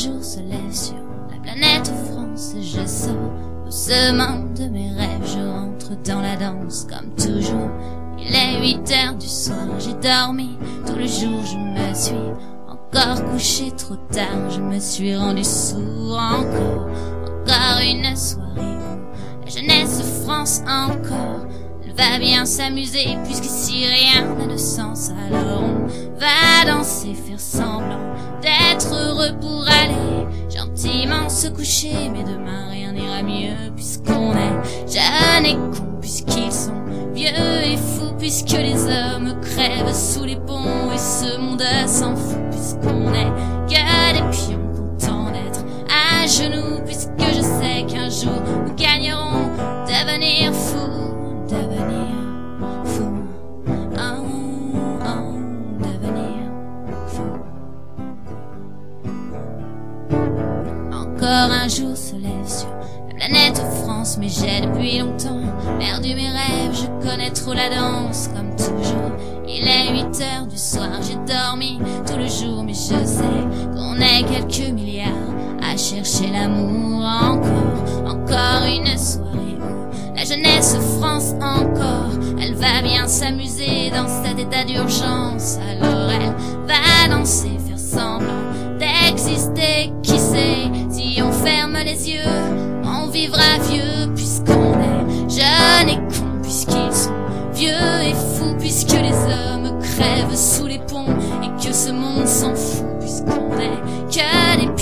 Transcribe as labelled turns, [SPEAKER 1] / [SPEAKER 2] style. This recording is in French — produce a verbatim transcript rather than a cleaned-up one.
[SPEAKER 1] jour se lève sur la planète France, je sors doucement de mes rêves, je rentre dans la danse comme toujours. Il est huit heures du soir, j'ai dormi tout le jour, je me suis encore couché trop tard, je me suis rendu sourd encore. Encore une soirée où la jeunesse France encore, elle va bien s'amuser puisque si rien n'a de sens, alors on va danser, faire semblant d'être heureux pour aller gentiment se coucher. Mais demain rien n'ira mieux puisqu'on est jeunes et cons, puisqu'ils sont vieux et fous, puisque les hommes crèvent sous les ponts et ce monde s'en fout, puisqu'on est que des pions contents d'être à genoux, puisque je sais qu'un jour nous gagnerons. Devenir fou, devenir fou, oh, oh, devenir fou. Encore un jour se lève sur la planète France, mais j'ai depuis longtemps perdu mes rêves, je connais trop la danse comme toujours. Il est huit heures du soir, j'ai dormi tout le jour, mais je sais qu'on est quelques milliards à chercher l'amour encore. Encore une soirée où la jeunesse France encore, elle va bien s'amuser dans cet état d'urgence, alors elle va danser, faire semblant d'exister. Qui sait, si on ferme les yeux, on vivra vieux, puisqu'on est jeunes et cons, puisqu'ils sont vieux et fous, puisque les hommes crèvent sous les ponts et que ce monde s'en fout, puisqu'on est que des